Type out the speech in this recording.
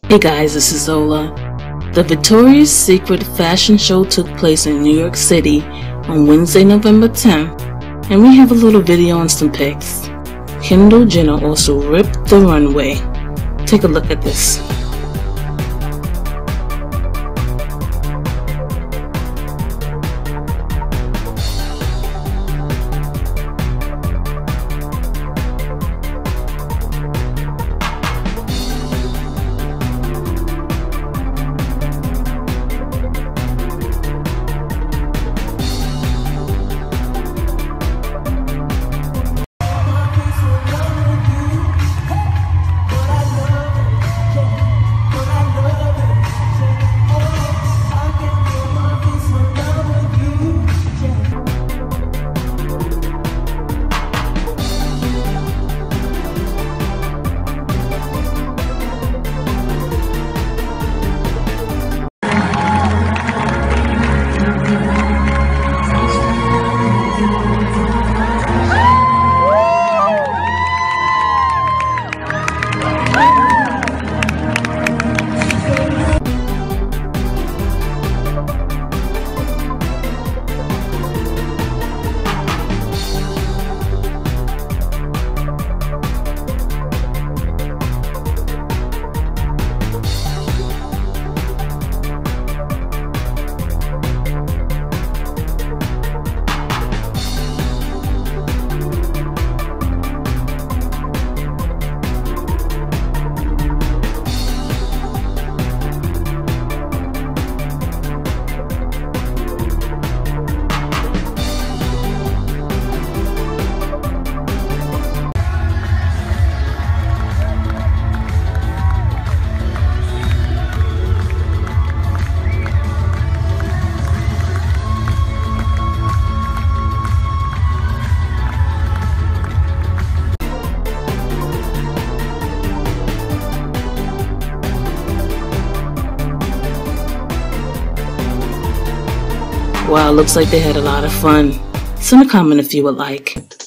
Hey guys, this is Zola. The Victoria's Secret fashion show took place in New York City on Wednesday, November 10th, and we have a little video and some pics. Kendall Jenner also ripped the runway. Take a look at this. Wow, looks like they had a lot of fun. Send a comment if you would like.